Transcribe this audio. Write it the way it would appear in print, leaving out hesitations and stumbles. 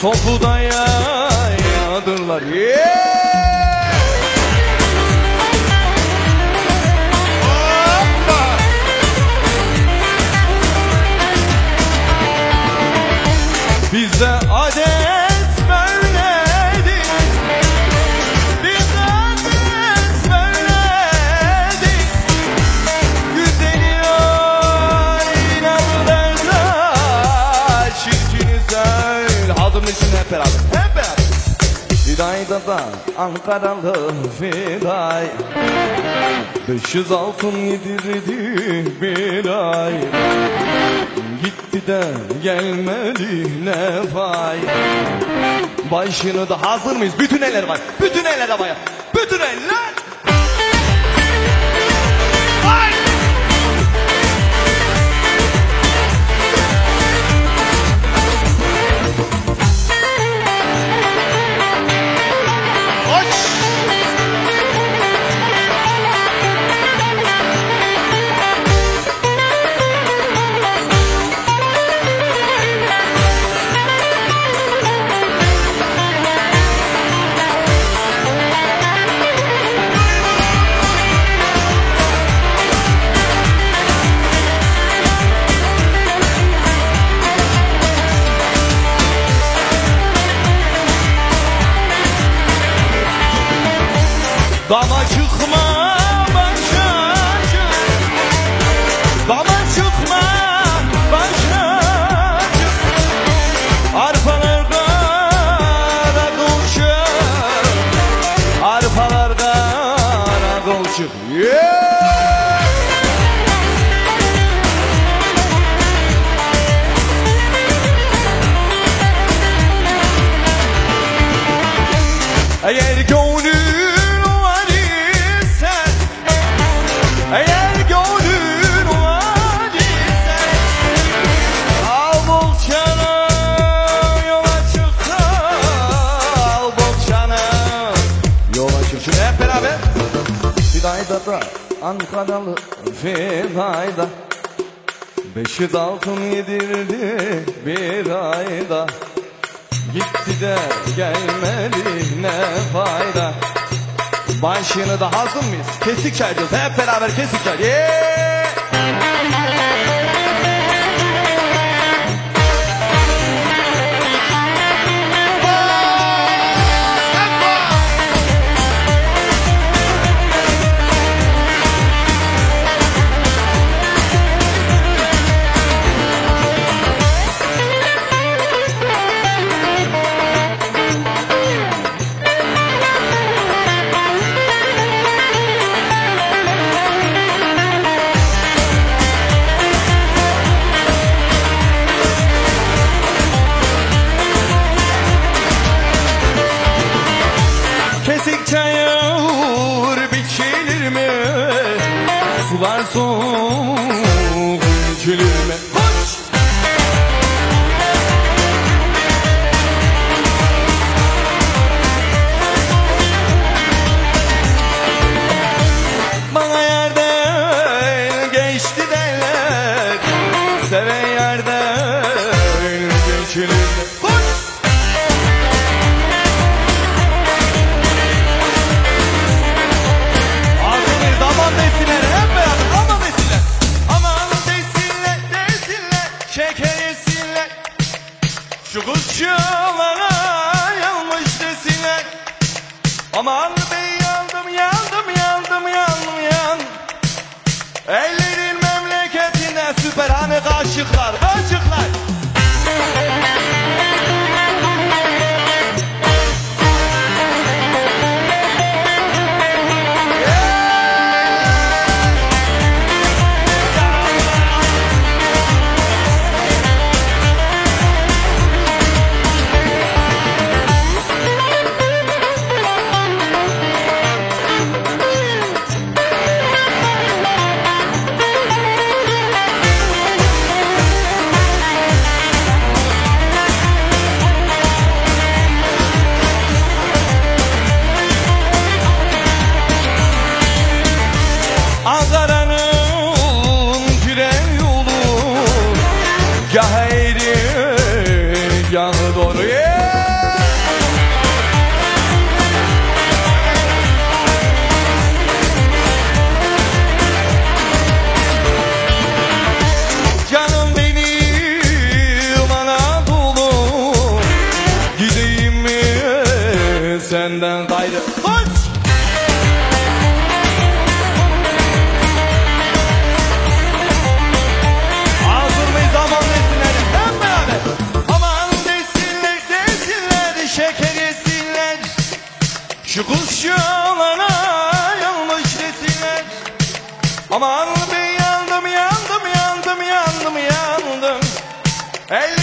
Sopuda yaydırlar. Bizde adet böyledir, bizde adet böyledir. Güzeli ayna burada, çirkini söyle. Adımın içine hep beraber, hep beraber. Fidayda da Ankaralı Fiday, 500 altın yedirdi bir ay. Gitti de gelmedi ne fay. Başını da hazır mıyız? Bütün eller var. Bütün eller havaya. Bütün eller. Ay! Dama çıkma başa çık, dama çıkma başa çık. Arpalar karakılçık, arpalar karakılçık. Eğer gönlün var ise, eğer gönlün var ise, al bohçanı yola çık, al bohçanı yola çık. Şimdi hep beraber. Fidayda da Ankaralı Fidayda, 500 altın yedirdi bir ayda. Gitti de gelmedi ne fayda. Başını da hazır mıyız? Kesik çayacağız. Hep beraber kesik çay. Kesik çayır biçilir mi? Sular soğuk içilir mi? Koş! Bana yerden geçti derler, seven yerden geçilir mi? Koş! Aman desinler, hep beraber aman desinler. Aman desinler, desinler, şeker yesinler. Şu kuşçulara yanmış desinler. Aman ben yandım, yandım, yandım, yandım, yandım. Ellerin memleketinde süper hani kaşıklar, kaşıklar. Aman bir yandım yandım yandım yandım yandım. Ey